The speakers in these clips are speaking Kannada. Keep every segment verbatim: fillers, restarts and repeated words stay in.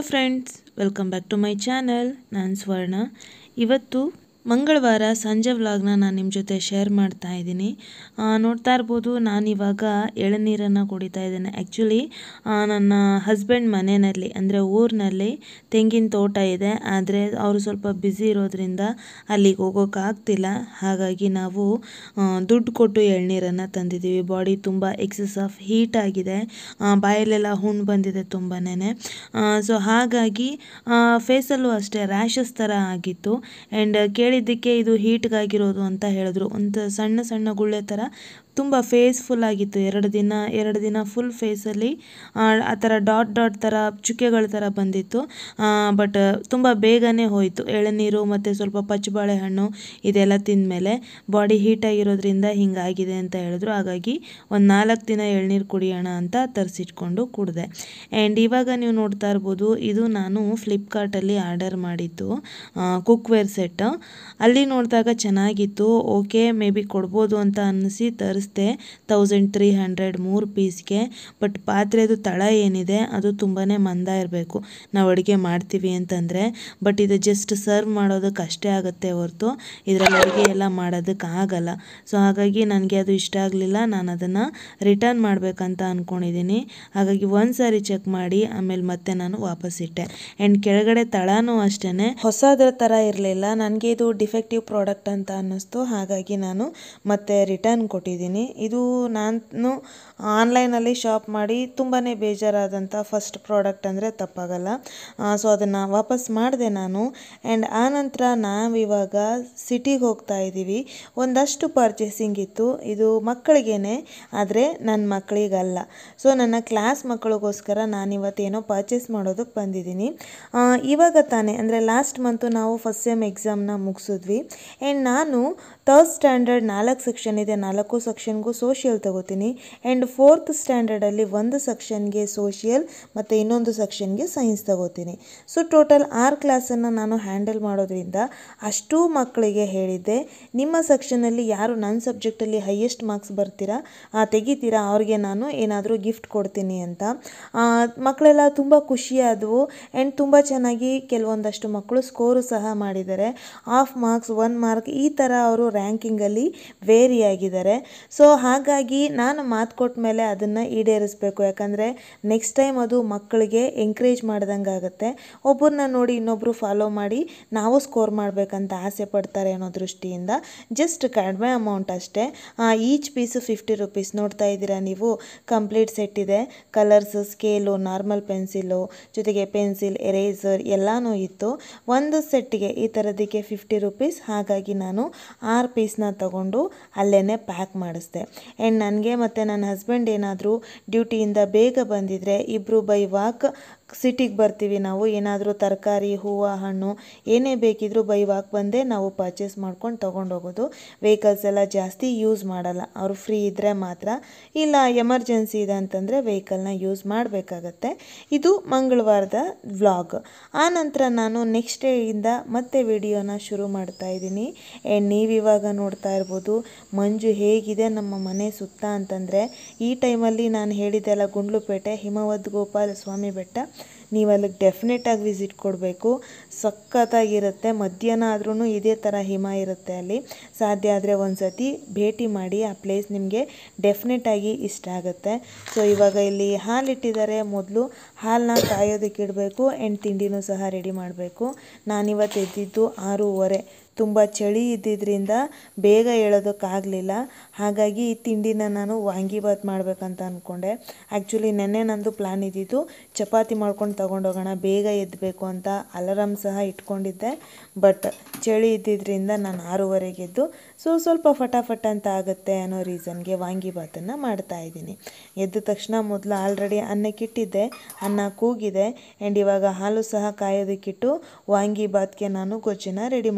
Hello friends, welcome back to my channel. ನಾನು ಸ್ವರ್ಣ. ಇವತ್ತು ಮಂಗಳವಾರ ಸಂಜೆ ವ್ಲಾಗ್ನ ನಾನು ನಿಮ್ಮ ಜೊತೆ ಶೇರ್ ಮಾಡ್ತಾ ಇದ್ದೀನಿ. ನೋಡ್ತಾ ಇರ್ಬೋದು, ನಾನಿವಾಗ ಎಳನೀರನ್ನು ಕುಡಿತಾ ಇದ್ದೇನೆ. ಆ್ಯಕ್ಚುಲಿ ನನ್ನ ಹಸ್ಬೆಂಡ್ ಮನೆಯಲ್ಲಿ ಅಂದರೆ ಊರಿನಲ್ಲಿ ತೆಂಗಿನ ತೋಟ ಇದೆ. ಆದರೆ ಅವರು ಸ್ವಲ್ಪ ಬ್ಯುಸಿ ಇರೋದ್ರಿಂದ ಅಲ್ಲಿಗೆ ಹೋಗೋಕ್ಕಾಗ್ತಿಲ್ಲ. ಹಾಗಾಗಿ ನಾವು ದುಡ್ಡು ಕೊಟ್ಟು ಎಳ್ನೀರನ್ನು ತಂದಿದ್ದೀವಿ. ಬಾಡಿ ತುಂಬ ಎಕ್ಸಸ್ ಆಫ್ ಹೀಟ್ ಆಗಿದೆ, ಬಾಯಲ್ಲೆಲ್ಲ ಹುಣ್ಣು ಬಂದಿದೆ ತುಂಬನೇ. ಸೊ ಹಾಗಾಗಿ ಫೇಸಲ್ಲೂ ಅಷ್ಟೇ ರ್ಯಾಷಸ್ ಥರ ಆಗಿತ್ತು. ಆ್ಯಂಡ್ ಕೇಳಿದ್ದಕ್ಕೆ ಇದು ಹೀಟ್ಗಾಗಿರೋದು ಅಂತ ಹೇಳಿದ್ರು. ಒಂದು ಸಣ್ಣ ಸಣ್ಣ ಗುಳ್ಳೆ ಥರ ತುಂಬ ಫೇಸ್ಫುಲ್ ಆಗಿತ್ತು. ಎರಡು ದಿನ ಎರಡು ದಿನ ಫುಲ್ ಫೇಸಲ್ಲಿ ಆ ಥರ ಡಾಟ್ ಡಾಟ್ ಥರ ಚುಕ್ಕೆಗಳ ಥರ ಬಂದಿತ್ತು. ಬಟ್ ತುಂಬ ಬೇಗನೆ ಹೋಯಿತು. ಎಳನೀರು ಮತ್ತು ಸ್ವಲ್ಪ ಪಚ್ಚ ಬಾಳೆಹಣ್ಣು ಇದೆಲ್ಲ ತಿಂದಮೇಲೆ ಬಾಡಿ ಹೀಟಾಗಿರೋದ್ರಿಂದ ಹಿಂಗಾಗಿದೆ ಅಂತ ಹೇಳಿದ್ರು. ಹಾಗಾಗಿ ಒಂದು ನಾಲ್ಕು ದಿನ ಎಳ್ನೀರು ಕುಡಿಯೋಣ ಅಂತ ತರಿಸಿಟ್ಕೊಂಡು ಕುಡಿದೆ. ಆ್ಯಂಡ್ ಇವಾಗ ನೀವು ನೋಡ್ತಾ ಇರ್ಬೋದು, ಇದು ನಾನು ಫ್ಲಿಪ್ಕಾರ್ಟಲ್ಲಿ ಆರ್ಡರ್ ಮಾಡಿದ್ದು ಕುಕ್ವೇರ್ ಸೆಟ್. ಅಲ್ಲಿ ನೋಡಿದಾಗ ಚೆನ್ನಾಗಿತ್ತು. ಓಕೆ, ಮೇ ಬಿ ಕೊಡ್ಬೋದು ಅಂತ ಅನ್ನಿಸಿ ತರಿಸ್ದೆ. ತೌಸಂಡ್ ತ್ರೀ ಹಂಡ್ರೆಡ್ ಮೂರು ಪೀಸ್ಗೆ. ಬಟ್ ಪಾತ್ರೆದು ತಳ ಏನಿದೆ ಅದು ತುಂಬಾ ಮಂದ ಇರಬೇಕು ನಾವು ಅಡುಗೆ ಮಾಡ್ತೀವಿ ಅಂತಂದರೆ. ಬಟ್ ಇದು ಜಸ್ಟ್ ಸರ್ವ್ ಮಾಡೋದಕ್ಕೆ ಅಷ್ಟೇ ಆಗುತ್ತೆ ಹೊರತು ಇದರಲ್ಲಿ ಅಡುಗೆ ಎಲ್ಲ ಮಾಡೋದಕ್ಕೆ ಆಗಲ್ಲ. ಸೊ ಹಾಗಾಗಿ ನನಗೆ ಅದು ಇಷ್ಟ ಆಗಲಿಲ್ಲ. ನಾನು ಅದನ್ನು ರಿಟರ್ನ್ ಮಾಡಬೇಕಂತ ಅಂದ್ಕೊಂಡಿದ್ದೀನಿ. ಹಾಗಾಗಿ ಒಂದು ಸಾರಿ ಚೆಕ್ ಮಾಡಿ ಆಮೇಲೆ ಮತ್ತೆ ನಾನು ವಾಪಸ್ ಇಟ್ಟೆ. ಆ್ಯಂಡ್ ಕೆಳಗಡೆ ತಳನೂ ಅಷ್ಟೇ ಹೊಸದ್ರ ಥರ ಇರಲಿಲ್ಲ. ನನಗೆ ಇದು ಡಿಫೆಕ್ಟಿವ್ ಪ್ರಾಡಕ್ಟ್ ಅಂತ ಅನ್ನಿಸ್ತು. ಹಾಗಾಗಿ ನಾನು ಮತ್ತೆ ರಿಟರ್ನ್ ಕೊಟ್ಟಿದ್ದೀನಿ. ಇದು ನಾನು ಆನ್ಲೈನಲ್ಲಿ ಶಾಪ್ ಮಾಡಿ ತುಂಬಾ ಬೇಜಾರಾದಂಥ ಫಸ್ಟ್ ಪ್ರಾಡಕ್ಟ್ ಅಂದರೆ ತಪ್ಪಾಗಲ್ಲ. ಸೊ ಅದನ್ನು ವಾಪಸ್ ಮಾಡಿದೆ ನಾನು. ಆ್ಯಂಡ್ ಆನಂತರ ನಾವಿವಾಗ ಸಿಟಿಗೆ ಹೋಗ್ತಾ ಇದ್ದೀವಿ. ಒಂದಷ್ಟು ಪರ್ಚೇಸಿಂಗ್ ಇತ್ತು. ಇದು ಮಕ್ಕಳಿಗೇನೆ, ಆದರೆ ನನ್ನ ಮಕ್ಕಳಿಗಲ್ಲ. ಸೊ ನನ್ನ ಕ್ಲಾಸ್ ಮಕ್ಕಳಿಗೋಸ್ಕರ ನಾನಿವತ್ತೇನೋ ಪರ್ಚೇಸ್ ಮಾಡೋದಕ್ಕೆ ಬಂದಿದ್ದೀನಿ. ಇವಾಗ ತಾನೇ ಅಂದರೆ ಲಾಸ್ಟ್ ಮಂತು ನಾವು ಫಸ್ಟ್ ಸೆಮ್ ಎಕ್ಸಾಮ್ನ ಮುಗಿಸಿದ್ವಿ. ಆ್ಯಂಡ್ ನಾನು ಥರ್ಡ್ ಸ್ಟ್ಯಾಂಡರ್ಡ್ ನಾಲ್ಕು ಸೆಕ್ಷನ್ ಇದೆ, ನಾಲ್ಕು ಸೆಕ್ಷನ್ಗೂ ಸೋಷಿಯಲ್ ತಗೋತೀನಿ. ಆ್ಯಂಡ್ ಫೋರ್ತ್ ಸ್ಟ್ಯಾಂಡರ್ಡಲ್ಲಿ ಒಂದು ಸೆಕ್ಷನ್ಗೆ ಸೋಷಿಯಲ್ ಮತ್ತು ಇನ್ನೊಂದು ಸೆಕ್ಷನ್ಗೆ ಸೈನ್ಸ್ ತಗೋತೀನಿ. ಸೊ ಟೋಟಲ್ ಆರು ಕ್ಲಾಸನ್ನು ನಾನು ಹ್ಯಾಂಡಲ್ ಮಾಡೋದ್ರಿಂದ ಅಷ್ಟೂ ಮಕ್ಕಳಿಗೆ ಹೇಳಿದ್ದೆ, ನಿಮ್ಮ ಸೆಕ್ಷನಲ್ಲಿ ಯಾರು ನನ್ನ ಸಬ್ಜೆಕ್ಟಲ್ಲಿ ಹೈಯೆಸ್ಟ್ ಮಾರ್ಕ್ಸ್ ಬರ್ತೀರಾ ತೆಗಿತೀರಾ ಅವ್ರಿಗೆ ನಾನು ಏನಾದರೂ ಗಿಫ್ಟ್ ಕೊಡ್ತೀನಿ ಅಂತ. ಮಕ್ಕಳೆಲ್ಲ ತುಂಬ ಖುಷಿಯಾದವು. ಆ್ಯಂಡ್ ತುಂಬ ಚೆನ್ನಾಗಿ ಕೆಲವೊಂದಷ್ಟು ಮಕ್ಕಳು ಸ್ಕೋರು ಸಹ ಮಾಡಿದ್ದಾರೆ. ಹಾಫ್ ಮಾರ್ಕ್ಸ್, ಒನ್ ಮಾರ್ಕ್ ಈ ಥರ ಅವರು ರ್ಯಾಂಕಿಂಗಲ್ಲಿ ವೇರಿ ಆಗಿದ್ದಾರೆ. ಸೊ ಹಾಗಾಗಿ ನಾನು ಮಾತು ಕೊಟ್ಟ ಮೇಲೆ ಅದನ್ನು ಈಡೇರಿಸಬೇಕು. ಯಾಕಂದರೆ ನೆಕ್ಸ್ಟ್ ಟೈಮ್ ಅದು ಮಕ್ಕಳಿಗೆ ಎಂಕರೇಜ್ ಮಾಡ್ದಂಗೆ ಆಗುತ್ತೆ. ಒಬ್ಬರನ್ನ ನೋಡಿ ಇನ್ನೊಬ್ಬರು ಫಾಲೋ ಮಾಡಿ ನಾವು ಸ್ಕೋರ್ ಮಾಡಬೇಕಂತ ಆಸೆ ಪಡ್ತಾರೆ ಅನ್ನೋ ದೃಷ್ಟಿಯಿಂದ ಜಸ್ಟ್ ಕಡಿಮೆ ಅಮೌಂಟ್ ಅಷ್ಟೇ. Each piece fifty rupees. ನೋಡ್ತಾ ಇದ್ದೀರಾ ನೀವು, ಕಂಪ್ಲೀಟ್ ಸೆಟ್ ಇದೆ. ಕಲರ್ಸ್, ಸ್ಕೇಲು, ನಾರ್ಮಲ್ ಪೆನ್ಸಿಲು ಜೊತೆಗೆ ಪೆನ್ಸಿಲ್, ಎರೇಸರ್ ಎಲ್ಲನೂ ಇತ್ತು. ಒಂದು ಸೆಟ್ಟಿಗೆ ಈ ಥರದಕ್ಕೆ ಫಿಫ್ಟಿ ರುಪೀಸ್. ಹಾಗಾಗಿ ನಾನು ಆರು ಪೀಸ್ನ ತಗೊಂಡು ಅಲ್ಲೇ ಪ್ಯಾಕ್ ಮಾಡಿಸ್ದೆ. ಆ್ಯಂಡ್ ನನಗೆ ಮತ್ತು ನನ್ನ ಹಸ್ಬೆಂಡ್ ಏನಾದರೂ ಡ್ಯೂಟಿಯಿಂದ ಬೇಗ ಬಂದಿದ್ದರೆ ಇಬ್ಬರು ಬೈ ವಾಕ್ ಸಿಟಿಗೆ ಬರ್ತೀವಿ ನಾವು. ಏನಾದರೂ ತರಕಾರಿ, ಹೂವು, ಹಣ್ಣು ಏನೇ ಬೇಕಿದ್ರೂ ಬೈ ವಾಕ್ ಬಂದೇ ನಾವು ಪರ್ಚೇಸ್ ಮಾಡ್ಕೊಂಡು ತೊಗೊಂಡೋಗೋದು. ವೆಹಿಕಲ್ಸ್ ಎಲ್ಲ ಜಾಸ್ತಿ ಯೂಸ್ ಮಾಡಲ್ಲ. ಅವರು ಫ್ರೀ ಇದ್ದರೆ ಮಾತ್ರ, ಇಲ್ಲ ಎಮರ್ಜೆನ್ಸಿ ಇದೆ ಅಂತಂದರೆ ವೆಹಿಕಲ್ನ ಯೂಸ್ ಮಾಡಬೇಕಾಗತ್ತೆ. ಇದು ಮಂಗಳವಾರದ ವ್ಲಾಗ್. ಆನಂತರ ನಾನು ನೆಕ್ಸ್ಟ್ ಡೇಯಿಂದ ಮತ್ತೆ ವಿಡಿಯೋನ ಶುರು ಮಾಡ್ತಾ ಇದ್ದೀನಿ. ಆ್ಯಂಡ್ ನೀವಿವಾಗ ನೋಡ್ತಾ ಇರ್ಬೋದು ಮಂಜು ಹೇಗಿದೆ ನಮ್ಮ ಮನೆ ಸುತ್ತ ಅಂತಂದರೆ. ಈ ಟೈಮಲ್ಲಿ ನಾನು ಹೇಳಿದ್ದೆಲ್ಲ ಗುಂಡ್ಲುಪೇಟೆ ಹಿಮವದ್ ಗೋಪಾಲ ಸ್ವಾಮಿ ಬೆಟ್ಟ. ನೀವು ಅಲ್ಲಿಗೆ ಡೆಫಿನೆಟಾಗಿ ವಿಸಿಟ್ ಕೊಡಬೇಕು. ಸಖತ್ತಾಗಿರುತ್ತೆ. ಮಧ್ಯಾಹ್ನ ಆದ್ರೂ ಇದೇ ಥರ ಹಿಮ ಇರುತ್ತೆ ಅಲ್ಲಿ. ಸಾಧ್ಯ ಆದರೆ ಒಂದು ಸತಿ ಭೇಟಿ ಮಾಡಿ. ಆ ಪ್ಲೇಸ್ ನಿಮಗೆ ಡೆಫಿನೆಟಾಗಿ ಇಷ್ಟ ಆಗುತ್ತೆ. ಸೊ ಇವಾಗ ಇಲ್ಲಿ ಹಾಲಿಟ್ಟಿದ್ದಾರೆ. ಮೊದಲು ಹಾಲನ್ನ ಕಾಯೋದಕ್ಕೆ ಇಡಬೇಕು. ಆ್ಯಂಡ್ ತಿಂಡಿನೂ ಸಹ ರೆಡಿ ಮಾಡಬೇಕು. ನಾನಿವತ್ತು ಎದ್ದಿದ್ದು ಆರೂವರೆ. ತುಂಬ ಚಳಿ ಇದ್ದಿದ್ದರಿಂದ ಬೇಗ ಹೇಳೋದಕ್ಕಾಗಲಿಲ್ಲ. ಹಾಗಾಗಿ ಈ ತಿಂಡಿನ ನಾನು ವಾಂಗಿಬಾತ್ ಮಾಡಬೇಕಂತ ಅಂದ್ಕೊಂಡೆ. ಆ್ಯಕ್ಚುಲಿ ನೆನ್ನೆ ನಂದು ಪ್ಲ್ಯಾನ್ ಇದ್ದಿದ್ದು ಚಪಾತಿ ಮಾಡ್ಕೊಂಡು ತೊಗೊಂಡೋಗೋಣ, ಬೇಗ ಎದ್ದಬೇಕು ಅಂತ ಅಲಾರಾಮ್ ಸಹ ಇಟ್ಕೊಂಡಿದ್ದೆ. ಬಟ್ ಚಳಿ ಇದ್ದಿದ್ದರಿಂದ ನಾನು ಆರೂವರೆಗೆ ಎದ್ದು ಸೊ ಸ್ವಲ್ಪ ಫಟಾಫಟ ಅಂತ ಆಗುತ್ತೆ ಅನ್ನೋ ರೀಸನ್ಗೆ ವಾಂಗಿಬಾತನ್ನು ಮಾಡ್ತಾಯಿದ್ದೀನಿ. ಎದ್ದ ತಕ್ಷಣ ಮೊದಲು ಆಲ್ರೆಡಿ ಅನ್ನಕ್ಕಿಟ್ಟಿದ್ದೆ, ಅನ್ನ ಕೂಗಿದೆ. ಆ್ಯಂಡ್ ಇವಾಗ ಹಾಲು ಸಹ ಕಾಯೋದಕ್ಕಿಟ್ಟು ವಾಂಗಿಬಾತ್ಗೆ ನಾನು ಗೊಜ್ಜನ್ನು ರೆಡಿ ಮಾಡ್ಕೋತಾ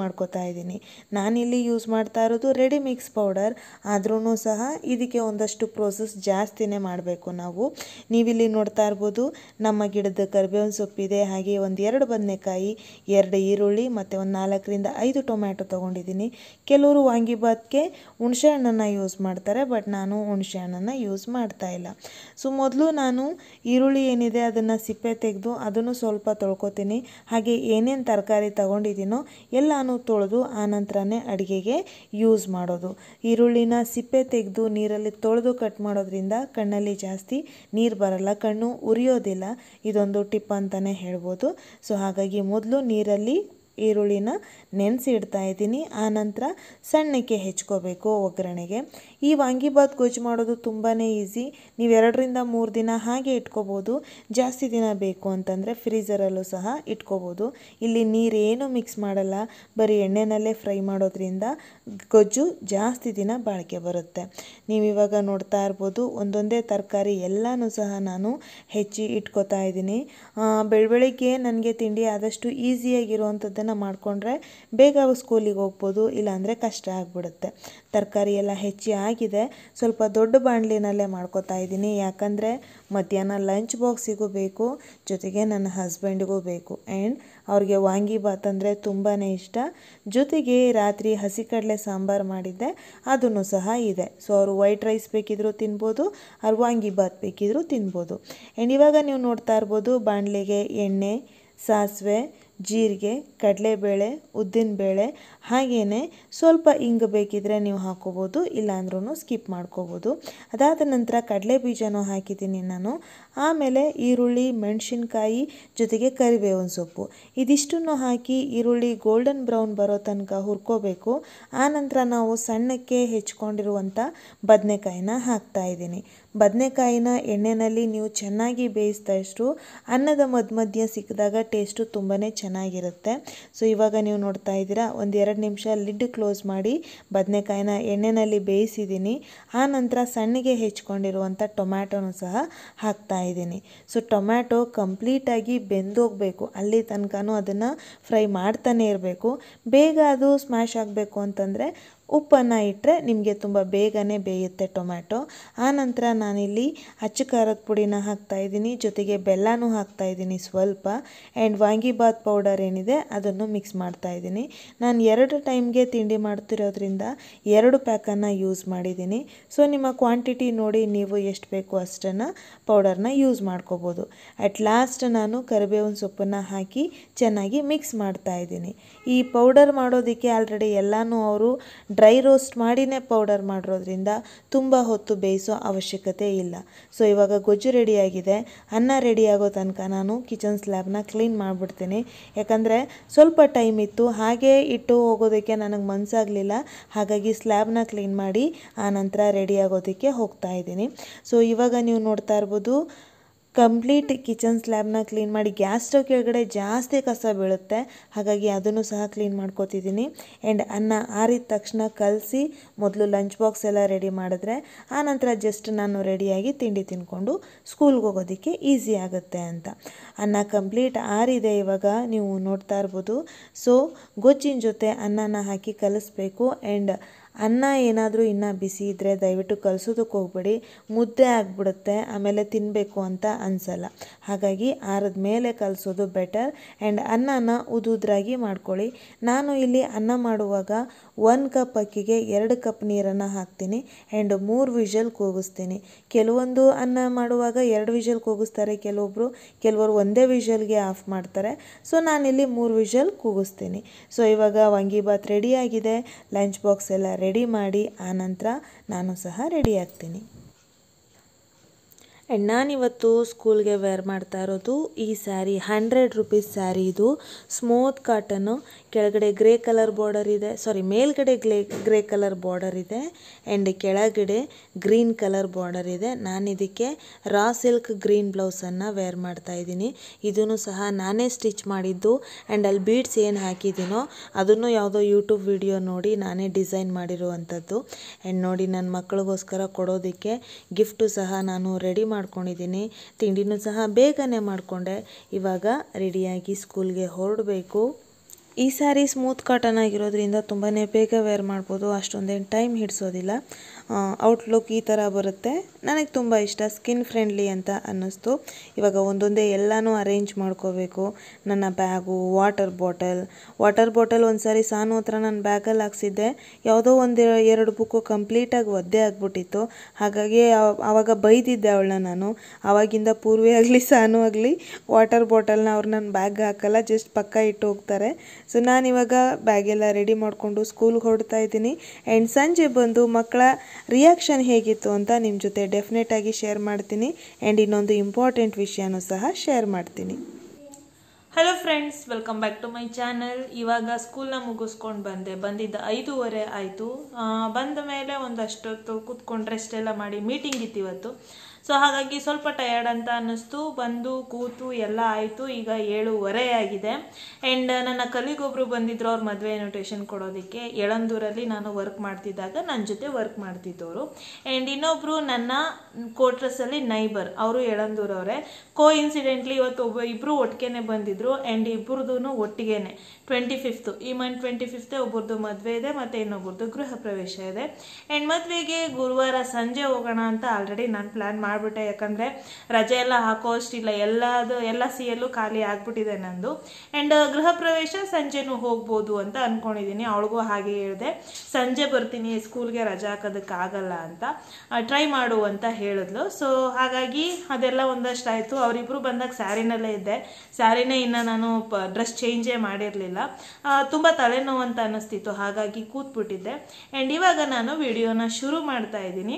ಇದ್ದೀನಿ. ನಾನಿಲ್ಲಿ ಯೂಸ್ ಮಾಡ್ತಾ ಇರೋದು ರೆಡಿ ಮಿಕ್ಸ್ ಪೌಡರ್, ಆದ್ರೂ ಸಹ ಇದಕ್ಕೆ ಒಂದಷ್ಟು ಪ್ರೋಸೆಸ್ ಜಾಸ್ತಿನೇ ಮಾಡಬೇಕು ನಾವು. ನೀವಿಲ್ಲಿ ನೋಡ್ತಾ ಇರ್ಬೋದು ನಮ್ಮ ಗಿಡದ ಕರಿಬೇವಿನ ಸೊಪ್ಪಿದೆ, ಹಾಗೆ ಒಂದು ಎರಡು ಬದನೆಕಾಯಿ, ಎರಡು ಈರುಳ್ಳಿ ಮತ್ತು ಒಂದು ನಾಲ್ಕರಿಂದ ಐದು ಟೊಮ್ಯಾಟೊ ತೊಗೊಂಡಿದ್ದೀನಿ. ಕೆಲವರು ವಾಂಗಿಬಾತ್ಗೆ ಹುಣಸೆ ಹಣ್ಣನ್ನು ಯೂಸ್ ಮಾಡ್ತಾರೆ, ಬಟ್ ನಾನು ಹುಣಸೆ ಹಣ್ಣನ್ನು ಯೂಸ್ ಮಾಡ್ತಾ ಇಲ್ಲ. ಸೊ ಮೊದಲು ನಾನು ಈರುಳ್ಳಿ ಏನಿದೆ ಅದನ್ನು ಸಿಪ್ಪೆ ತೆಗೆದು ಅದನ್ನು ಸ್ವಲ್ಪ ತೊಳ್ಕೊತೀನಿ. ಹಾಗೆ ಏನೇನು ತರಕಾರಿ ತಗೊಂಡಿದ್ದೀನೋ ಎಲ್ಲನೂ ತೊಳೆದು ಆನಂತರನೇ ಅಡುಗೆಗೆ ಯೂಸ್ ಮಾಡೋದು. ಈರುಳ್ಳಿನ ಸಿಪ್ಪೆ ತೆಗೆದು ನೀರಲ್ಲಿ ತೊಳೆದು ಕಟ್ ಮಾಡೋದ್ರಿಂದ ಕಣ್ಣಲ್ಲಿ ಜಾಸ್ತಿ ನೀರು ಬರಲ್ಲ, ಕಣ್ಣು ಉರಿಯೋದಿಲ್ಲ. ಇದೊಂದು ಟಿಪ್ ಅಂತಲೇ ಹೇಳ್ಬೋದು. ಸೊ ಹಾಗಾಗಿ ಮೊದಲು ನೀರಲ್ಲಿ ಈರುಳ್ಳಿನ ನೆನೆಸಿ ಇಡ್ತಾ ಇದ್ದೀನಿ. ಆನಂತರ ಸಣ್ಣಕ್ಕೆ ಹೆಚ್ಕೋಬೇಕು ಒಗ್ಗರಣೆಗೆ. ಈ ವಾಂಗಿಬಾತ್ ಗೊಜ್ಜು ಮಾಡೋದು ತುಂಬಾ ಈಸಿ. ನೀವು ಎರಡರಿಂದ ಮೂರು ದಿನ ಹಾಗೆ ಇಟ್ಕೋಬೋದು. ಜಾಸ್ತಿ ದಿನ ಬೇಕು ಅಂತಂದರೆ ಫ್ರೀಝರಲ್ಲೂ ಸಹ ಇಟ್ಕೋಬೋದು. ಇಲ್ಲಿ ನೀರೇನು ಮಿಕ್ಸ್ ಮಾಡಲ್ಲ, ಬರೀ ಎಣ್ಣೆನಲ್ಲೇ ಫ್ರೈ ಮಾಡೋದ್ರಿಂದ ಗೊಜ್ಜು ಜಾಸ್ತಿ ದಿನ ಬಾಳಿಕೆ ಬರುತ್ತೆ. ನೀವು ಇವಾಗ ನೋಡ್ತಾ ಇರ್ಬೋದು ಒಂದೊಂದೇ ತರಕಾರಿ ಎಲ್ಲನೂ ಸಹ ನಾನು ಹೆಚ್ಚಿ ಇಟ್ಕೋತಾ ಇದ್ದೀನಿ. ಬೆಳಬೆಳಿಗ್ಗೆ ನನಗೆ ತಿಂಡಿ ಆದಷ್ಟು ಈಸಿಯಾಗಿರುವಂಥದ್ದನ್ನು ಮಾಡಿಕೊಂಡ್ರೆ ಬೇಗ ಸ್ಕೂಲಿಗೆ ಹೋಗ್ಬೋದು, ಇಲ್ಲಾಂದರೆ ಕಷ್ಟ ಆಗಿಬಿಡುತ್ತೆ. ತರಕಾರಿ ಎಲ್ಲ ಹೆಚ್ಚಿ ಆಗಿದೆ. ಸ್ವಲ್ಪ ದೊಡ್ಡ ಬಾಣಲಿನಲ್ಲೇ ಮಾಡ್ಕೋತಾ ಇದ್ದೀನಿ, ಯಾಕಂದರೆ ಮಧ್ಯಾಹ್ನ ಲಂಚ್ ಬಾಕ್ಸಿಗೂ ಬೇಕು, ಜೊತೆಗೆ ನನ್ನ ಹಸ್ಬೆಂಡ್ಗೂ ಬೇಕು. ಆ್ಯಂಡ್ ಅವ್ರಿಗೆ ವಾಂಗಿಬಾತ್ ಅಂದರೆ ತುಂಬಾ ಇಷ್ಟ. ಜೊತೆಗೆ ರಾತ್ರಿ ಹಸಿ ಕಡಲೆ ಸಾಂಬಾರು ಮಾಡಿದ್ದೆ, ಅದನ್ನು ಸಹ ಇದೆ. ಸೊ ಅವರು ವೈಟ್ ರೈಸ್ ಬೇಕಿದ್ರೂ ತಿನ್ಬೋದು, ಅವ್ರು ವಾಂಗಿಬಾತ್ ಬೇಕಿದ್ರೂ ತಿನ್ಬೋದು. ಆ್ಯಂಡ್ ಇವಾಗ ನೀವು ನೋಡ್ತಾ ಇರ್ಬೋದು ಬಾಣಲೆಗೆ ಎಣ್ಣೆ, ಸಾಸಿವೆ, ಜೀರಿಗೆ, ಕಡಲೆಬೇಳೆ, ಉದ್ದಿನಬೇಳೆ, ಹಾಗೆಯೇ ಸ್ವಲ್ಪ ಇಂಗು ಬೇಕಿದ್ರೆ ನೀವು ಹಾಕೋಬೋದು, ಇಲ್ಲಾಂದ್ರೂ ಸ್ಕಿಪ್ ಮಾಡ್ಕೋಬೋದು. ಅದಾದ ನಂತರ ಕಡಲೆ ಬೀಜನೂ ಹಾಕಿದ್ದೀನಿ ನಾನು. ಆಮೇಲೆ ಈರುಳ್ಳಿ, ಮೆಣಸಿನ್ಕಾಯಿ, ಜೊತೆಗೆ ಕರಿಬೇವಿನ ಸೊಪ್ಪು, ಇದಿಷ್ಟನ್ನು ಹಾಕಿ ಈರುಳ್ಳಿ ಗೋಲ್ಡನ್ ಬ್ರೌನ್ ಬರೋ ತನಕ ಹುರ್ಕೋಬೇಕು. ಆನಂತರ ನಾವು ಸಣ್ಣಕ್ಕೆ ಹೆಚ್ಕೊಂಡಿರುವಂಥ ಬದನೆಕಾಯಿನ ಹಾಕ್ತಾ ಇದ್ದೀನಿ. ಬದನೆಕಾಯಿನ ಎಣ್ಣೆಯಲ್ಲಿ ನೀವು ಚೆನ್ನಾಗಿ ಬೇಯಿಸಿದಷ್ಟು ಅನ್ನದ ಮಧ್ಯ ಮಧ್ಯ ಸಿಕ್ಕಿದಾಗ ಟೇಸ್ಟು ತುಂಬಾ ಚೆನ್ನಾಗಿರುತ್ತೆ. ಸೊ ಇವಾಗ ನೀವು ನೋಡ್ತಾ ಇದ್ದೀರಾ ಒಂದು ಎರಡು ನಿಮಿಷ ಲಿಡ್ ಕ್ಲೋಸ್ ಮಾಡಿ ಬದನೆಕಾಯಿನ ಎಣ್ಣೆಯಲ್ಲಿ ಬೇಯಿಸಿದ್ದೀನಿ. ಆನಂತರ ಸಣ್ಣಗೆ ಹೆಚ್ಕೊಂಡಿರುವಂಥ ಟೊಮ್ಯಾಟೊನೂ ಸಹ ಹಾಕ್ತಾ ಇದ್ದೀನಿ. ಸೊ ಟೊಮ್ಯಾಟೊ ಕಂಪ್ಲೀಟಾಗಿ ಬೆಂದೋಗಬೇಕು, ಅಲ್ಲಿ ತನಕನೂ ಅದನ್ನು ಫ್ರೈ ಮಾಡ್ತಾನೆ ಇರಬೇಕು. ಬೇಗ ಅದು ಸ್ಮ್ಯಾಶ್ ಆಗಬೇಕು ಅಂತಂದರೆ ಉಪ್ಪನ್ನು ಇಟ್ಟರೆ ನಿಮಗೆ ತುಂಬ ಬೇಗನೆ ಬೇಯುತ್ತೆ ಟೊಮ್ಯಾಟೊ. ಆನಂತರ ನಾನಿಲ್ಲಿ ಅಚ್ಚ ಖಾರದ ಪುಡಿನ ಹಾಕ್ತಾಯಿದ್ದೀನಿ, ಜೊತೆಗೆ ಬೆಲ್ಲನೂ ಹಾಕ್ತಾಯಿದ್ದೀನಿ ಸ್ವಲ್ಪ. ಆ್ಯಂಡ್ ವಾಂಗಿಬಾತ್ ಪೌಡರ್ ಏನಿದೆ ಅದನ್ನು ಮಿಕ್ಸ್ ಮಾಡ್ತಾಯಿದ್ದೀನಿ. ನಾನು ಎರಡು ಟೈಮ್ಗೆ ತಿಂಡಿ ಮಾಡ್ತಿರೋದ್ರಿಂದ ಎರಡು ಪ್ಯಾಕನ್ನು ಯೂಸ್ ಮಾಡಿದ್ದೀನಿ. ಸೊ ನಿಮ್ಮ ಕ್ವಾಂಟಿಟಿ ನೋಡಿ ನೀವು ಎಷ್ಟು ಬೇಕು ಅಷ್ಟನ್ನು ಪೌಡರ್ನ ಯೂಸ್ ಮಾಡ್ಕೋಬೋದು. ಅಟ್ ಲಾಸ್ಟ್ ನಾನು ಕರಿಬೇವಿನ ಸೊಪ್ಪನ್ನು ಹಾಕಿ ಚೆನ್ನಾಗಿ ಮಿಕ್ಸ್ ಮಾಡ್ತಾಯಿದ್ದೀನಿ. ಈ ಪೌಡರ್ ಮಾಡೋದಕ್ಕೆ ಆಲ್ರೆಡಿ ಎಲ್ಲನೂ ಅವರು ಡ್ರೈ ರೋಸ್ಟ್ ಮಾಡಿನೇ ಪೌಡರ್ ಮಾಡಿರೋದ್ರಿಂದ ತುಂಬ ಹೊತ್ತು ಬೇಯಿಸೋ ಅವಶ್ಯಕತೆ ಇಲ್ಲ. ಸೊ ಇವಾಗ ಗೊಜ್ಜು ರೆಡಿಯಾಗಿದೆ. ಅನ್ನ ರೆಡಿ ಆಗೋ ತನಕ ನಾನು ಕಿಚನ್ ಸ್ಲ್ಯಾಬ್ನ ಕ್ಲೀನ್ ಮಾಡಿಬಿಡ್ತೀನಿ. ಯಾಕಂದರೆ ಸ್ವಲ್ಪ ಟೈಮ್ ಇತ್ತು, ಹಾಗೇ ಇಟ್ಟು ಹೋಗೋದಕ್ಕೆ ನನಗೆ ಮನಸ್ಸಾಗಲಿಲ್ಲ. ಹಾಗಾಗಿ ಸ್ಲ್ಯಾಬ್ನ ಕ್ಲೀನ್ ಮಾಡಿ ಆನಂತರ ರೆಡಿ ಆಗೋದಕ್ಕೆ ಹೋಗ್ತಾ ಇದ್ದೀನಿ. ಸೊ ಇವಾಗ ನೀವು ನೋಡ್ತಾ ಇರ್ಬೋದು ಕಂಪ್ಲೀಟ್ ಕಿಚನ್ ಸ್ಲ್ಯಾಬ್ನ ಕ್ಲೀನ್ ಮಾಡಿ, ಗ್ಯಾಸ್ ಸ್ಟವ್ ಕೆಳಗಡೆ ಜಾಸ್ತಿ ಕಸ ಬೀಳುತ್ತೆ, ಹಾಗಾಗಿ ಅದನ್ನು ಸಹ ಕ್ಲೀನ್ ಮಾಡ್ಕೋತಿದ್ದೀನಿ. ಆ್ಯಂಡ್ ಅನ್ನ ಆರಿದ ತಕ್ಷಣ ಕಲಸಿ ಮೊದಲು ಲಂಚ್ ಬಾಕ್ಸ್ ಎಲ್ಲ ರೆಡಿ ಮಾಡಿದ್ರೆ ಆನಂತರ ಜಸ್ಟ್ ನಾನು ರೆಡಿಯಾಗಿ ತಿಂಡಿ ತಿಂದ್ಕೊಂಡು ಸ್ಕೂಲ್ಗೆ ಹೋಗೋದಕ್ಕೆ ಈಸಿ ಆಗುತ್ತೆ ಅಂತ. ಅನ್ನ ಕಂಪ್ಲೀಟ್ ಆರಿದೆ, ಇವಾಗ ನೀವು ನೋಡ್ತಾ ಇರ್ಬೋದು. ಸೊ ಗೊಜ್ಜಿನ ಜೊತೆ ಅನ್ನನ ಹಾಕಿ ಕಲಿಸ್ಬೇಕು. ಆ್ಯಂಡ್ ಅನ್ನ ಏನಾದರೂ ಇನ್ನೂ ಬಿಸಿ ಇದ್ದರೆ ದಯವಿಟ್ಟು ಕಲಿಸೋದಕ್ಕೆ ಹೋಗ್ಬೇಡಿ, ಮುದ್ದೆ ಆಗಿಬಿಡುತ್ತೆ, ಆಮೇಲೆ ತಿನ್ನಬೇಕು ಅಂತ ಅನಿಸಲ್ಲ. ಹಾಗಾಗಿ ಆರಿದ ಮೇಲೆ ಕಲಿಸೋದು ಬೆಟರ್. ಆ್ಯಂಡ್ ಅನ್ನನ ಉದುದ್ರಾಗಿ ಮಾಡ್ಕೊಳ್ಳಿ. ನಾನು ಇಲ್ಲಿ ಅನ್ನ ಮಾಡುವಾಗ ಒಂದು ಕಪ್ ಅಕ್ಕಿಗೆ ಎರಡು ಕಪ್ ನೀರನ್ನು ಹಾಕ್ತೀನಿ ಆ್ಯಂಡ್ ಮೂರು ವಿಷಲ್ ಕೂಗಿಸ್ತೀನಿ. ಕೆಲವೊಂದು ಅನ್ನ ಮಾಡುವಾಗ ಎರಡು ವಿಷಲ್ ಕೂಗಿಸ್ತಾರೆ ಕೆಲವೊಬ್ಬರು, ಕೆಲವರು ಒಂದೇ ವಿಷಲ್ಗೆ ಆಫ್ ಮಾಡ್ತಾರೆ. ಸೊ ನಾನಿಲ್ಲಿ ಮೂರು ವಿಷಲ್ ಕೂಗಿಸ್ತೀನಿ. ಸೊ ಇವಾಗ ವಾಂಗಿಬಾತ್ ರೆಡಿಯಾಗಿದೆ. ಲಂಚ್ ಬಾಕ್ಸ್ ಎಲ್ಲ ರೆಡಿ ಮಾಡಿ ಆನಂತರ ನಾನು ಸಹ ರೆಡಿ ಆಗ್ತೀನಿ. ಆ್ಯಂಡ್ ನಾನಿವತ್ತು ಸ್ಕೂಲ್ಗೆ ವೇರ್ ಮಾಡ್ತಾ ಇರೋದು ಈ ಸ್ಯಾರಿ, ಹಂಡ್ರೆಡ್ ರುಪೀಸ್ ಸ್ಯಾರಿ. ಇದು ಸ್ಮೂತ್ ಕಾಟನ್ನು, ಕೆಳಗಡೆ ಗ್ರೇ ಕಲರ್ ಬಾರ್ಡರ್ ಇದೆ, ಸಾರಿ ಮೇಲ್ಗಡೆ ಗ್ಲೇ ಗ್ರೇ ಕಲರ್ ಬಾರ್ಡರ್ ಇದೆ ಆ್ಯಂಡ್ ಕೆಳಗಡೆ ಗ್ರೀನ್ ಕಲರ್ ಬಾರ್ಡರ್ ಇದೆ. ನಾನು ಇದಕ್ಕೆ ರಾ ಸಿಲ್ಕ್ ಗ್ರೀನ್ ಬ್ಲೌಸನ್ನು ವೇರ್ ಮಾಡ್ತಾ ಇದ್ದೀನಿ. ಇದನ್ನು ಸಹ ನಾನೇ ಸ್ಟಿಚ್ ಮಾಡಿದ್ದು. ಆ್ಯಂಡ್ ಅಲ್ಲಿ ಬೀಡ್ಸ್ ಏನು ಹಾಕಿದ್ದೀನೋ ಅದನ್ನು ಯಾವುದೋ ಯೂಟ್ಯೂಬ್ ವಿಡಿಯೋ ನೋಡಿ ನಾನೇ ಡಿಸೈನ್ ಮಾಡಿರುವಂಥದ್ದು. ಆ್ಯಂಡ್ ನೋಡಿ ನನ್ನ ಮಕ್ಕಳಿಗೋಸ್ಕರ ಕೊಡೋದಕ್ಕೆ ಗಿಫ್ಟು ಸಹ ನಾನು ರೆಡಿ ಮಾಡ್ಕೊಂಡಿದ್ದೀನಿ. ತಿಂಡಿನೂ ಸಹ ಬೇಗನೆ ಮಾಡಿಕೊಂಡೆ. ಇವಾಗ ರೆಡಿಯಾಗಿ ಸ್ಕೂಲ್ಗೆ ಹೊರಡಬೇಕು. ಈ ಸ್ಯಾರಿ ಸ್ಮೂತ್ ಕಾಟನ್ ಆಗಿರೋದ್ರಿಂದ ತುಂಬಾ ಬೇಗ ವೇರ್ ಮಾಡ್ಬೋದು, ಅಷ್ಟೊಂದೇನು ಟೈಮ್ ಹಿಡಿಸೋದಿಲ್ಲ. ಔಟ್ಲುಕ್ ಈ ಥರ ಬರುತ್ತೆ. ನನಗೆ ತುಂಬ ಇಷ್ಟ, ಸ್ಕಿನ್ ಫ್ರೆಂಡ್ಲಿ ಅಂತ ಅನ್ನಿಸ್ತು. ಇವಾಗ ಒಂದೊಂದೇ ಎಲ್ಲನೂ ಅರೇಂಜ್ ಮಾಡ್ಕೋಬೇಕು. ನನ್ನ bag, water bottle water bottle ಒಂದು ಸಾರಿ ಸಾನು ಹತ್ರ ನಾನು ಬ್ಯಾಗಲ್ಲಿ ಹಾಕ್ಸಿದ್ದೆ. ಯಾವುದೋ ಒಂದು ಎರಡು ಬುಕ್ಕು ಕಂಪ್ಲೀಟಾಗಿ ಒದ್ದೆ ಆಗಿಬಿಟ್ಟಿತ್ತು. ಹಾಗಾಗಿ ಆವಾಗ ಬೈದಿದ್ದೆ ಅವಳನ್ನ ನಾನು. ಆವಾಗಿಂದ ಪೂರ್ವಿ ಆಗಲಿ ಸಾನು ಆಗಲಿ ವಾಟರ್ ಬಾಟಲ್ನ ಅವ್ರು ನನ್ನ ಬ್ಯಾಗ್ ಹಾಕಲ್ಲ, ಜಸ್ಟ್ ಪಕ್ಕ ಇಟ್ಟು ಹೋಗ್ತಾರೆ. ಸೊ ನಾನಿವಾಗ ಬ್ಯಾಗೆಲ್ಲ ರೆಡಿ ಮಾಡಿಕೊಂಡು ಸ್ಕೂಲ್ಗೆ ಹೊರಡ್ತಾ ಇದ್ದೀನಿ. ಆ್ಯಂಡ್ ಸಂಜೆ ಬಂದು ಮಕ್ಕಳ ರಿಯಾಕ್ಷನ್ ಹೇಗಿತ್ತು ಅಂತ ನಿಮ್ಮ ಜೊತೆ ಡೆಫಿನೆಟಾಗಿ ಶೇರ್ ಮಾಡ್ತೀನಿ. ಆ್ಯಂಡ್ ಇನ್ನೊಂದು ಇಂಪಾರ್ಟೆಂಟ್ ವಿಷಯನೂ ಸಹ ಶೇರ್ ಮಾಡ್ತೀನಿ. Hello friends, welcome back to my channel. ಇವಾಗ ಸ್ಕೂಲ್ನ ಮುಗಿಸ್ಕೊಂಡು ಬಂದೆ. ಬಂದಿದ್ದ ಐದೂವರೆ ಆಯಿತು. ಬಂದ ಮೇಲೆ ಒಂದಷ್ಟೊತ್ತು ಕೂತ್ಕೊಂಡು ರೆಸ್ಟ್ ಎಲ್ಲ ಮಾಡಿ ಮೀಟಿಂಗ್ ಇತ್ತು ಇವತ್ತು. ಸೊ ಹಾಗಾಗಿ ಸ್ವಲ್ಪ ಟಯರ್ಡ್ ಅಂತ ಅನ್ನಿಸ್ತು. ಬಂದು ಕೂತು ಎಲ್ಲ ಆಯಿತು. ಈಗ ಏಳುವರೆ ಆಗಿದೆ. ಆ್ಯಂಡ್ ನನ್ನ ಕಲಿಗೊಬ್ಬರು ಬಂದಿದ್ರು ಅವ್ರ ಮದುವೆ ಇನ್ವಿಟೇಷನ್ ಕೊಡೋದಕ್ಕೆ. ಯಳಂದೂರಲ್ಲಿ ನಾನು ವರ್ಕ್ ಮಾಡ್ತಿದ್ದಾಗ ನನ್ನ ಜೊತೆ ವರ್ಕ್ ಮಾಡ್ತಿದ್ದವರು. ಆ್ಯಂಡ್ ಇನ್ನೊಬ್ಬರು ನನ್ನ ಕ್ವಾರ್ಟರ್ಸಲ್ಲಿ ನೈಬರ್, ಅವರು ಯಳಂದೂರವರೇ. ಕೋ ಇನ್ಸಿಡೆಂಟ್ಲಿ ಇವತ್ತು ಒಬ್ಬ ಇಬ್ಬರು ಒಟ್ಟಿಗೆ ಬಂದಿದ್ರು. ಆ್ಯಂಡ್ ಇಬ್ಬರದೂ ಒಟ್ಟಿಗೆನೆ ಟ್ವೆಂಟಿ ಫಿಫ್ತು ಈ ಮಂತ್ ಟ್ವೆಂಟಿ ಫಿಫ್ತೆ ಒಬ್ಬರದು ಮದುವೆ ಇದೆ, ಮತ್ತು ಇನ್ನೊಬ್ಬರದು ಗೃಹ ಪ್ರವೇಶ ಇದೆ. ಆ್ಯಂಡ್ ಮದುವೆಗೆ ಗುರುವಾರ ಸಂಜೆ ಹೋಗೋಣ ಅಂತ ಆಲ್ರೆಡಿ ನಾನು ಪ್ಲ್ಯಾನ್ ಮಾಡಿಬಿಟ್ಟೆ. ಯಾಕಂದರೆ ರಜೆ ಎಲ್ಲ ಹಾಕೋ ಅಷ್ಟಿಲ್ಲ, ಎಲ್ಲದು ಎಲ್ಲ ಸಿ ಎಲ್ಲೂ ಖಾಲಿ ಆಗಿಬಿಟ್ಟಿದೆ ನಂದು. ಆ್ಯಂಡ್ ಗೃಹ ಪ್ರವೇಶ ಸಂಜೆನೂ ಹೋಗ್ಬೋದು ಅಂತ ಅಂದ್ಕೊಂಡಿದ್ದೀನಿ. ಅವಳಿಗೂ ಹಾಗೆ ಹೇಳಿದೆ, ಸಂಜೆ ಬರ್ತೀನಿ, ಸ್ಕೂಲ್ಗೆ ರಜೆ ಹಾಕೋದಕ್ಕಾಗಲ್ಲ ಅಂತ, ಟ್ರೈ ಮಾಡು ಅಂತ ಹೇಳಿದ್ಲು. ಸೊ ಹಾಗಾಗಿ ಅದೆಲ್ಲ ಒಂದಷ್ಟು ಆಯಿತು. ಅವರಿಬ್ಬರು ಬಂದಾಗ ಸ್ಯಾರಿನಲ್ಲೇ ಇದ್ದೆ. ಸ್ಯಾರಿನೇ ಇನ್ನು ನಾನು ಡ್ರೆಸ್ ಚೇಂಜೇ ಮಾಡಿರಲಿಲ್ಲ. ತುಂಬ ತಲೆನೋವು ಅಂತ ಅನ್ನಿಸ್ತಿತ್ತು, ಹಾಗಾಗಿ ಕೂತ್ಬಿಟ್ಟಿದ್ದೆ. ಆ್ಯಂಡ್ ಇವಾಗ ನಾನು ವಿಡಿಯೋನ ಶುರು ಮಾಡ್ತಾ ಇದ್ದೀನಿ.